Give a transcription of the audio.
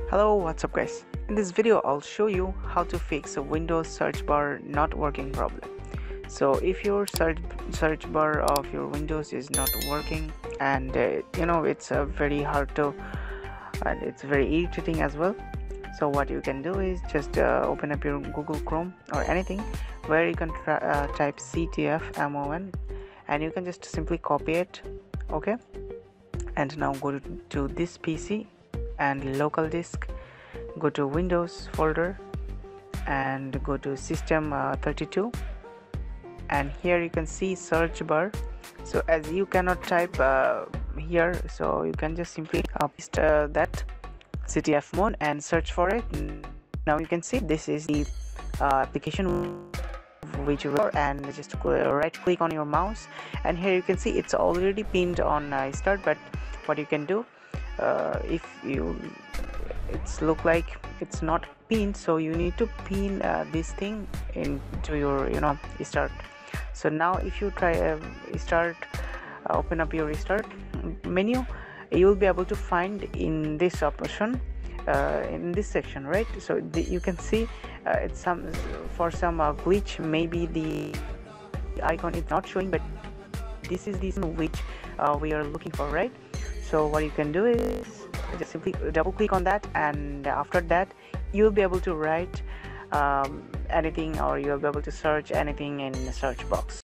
Hello, what's up guys? In this video I'll show you how to fix a Windows search bar not working problem. So if your search bar of your Windows is not working and it's very hard to, and it's very irritating as well. So what you can do is just open up your Google Chrome or anything where you can type ctfmon and you can just simply copy it. Okay, and now go to this PC and local disk, go to Windows folder and go to system 32, and here you can see search bar. So as you cannot type here, so you can just simply paste that ctfmon and search for it. Now you can see this is the application which you will, and just right click on your mouse, and here you can see it's already pinned on start. But what you can do, if it's look like it's not pinned, so you need to pin this thing into your start. So now if you try open up your restart menu, you will be able to find in this option in this section, right? So you can see it's some glitch, maybe the icon is not showing, but this is the which we are looking for, right? So what you can do is just simply double click on that, and after that you'll be able to write anything, or you'll be able to search anything in the search box.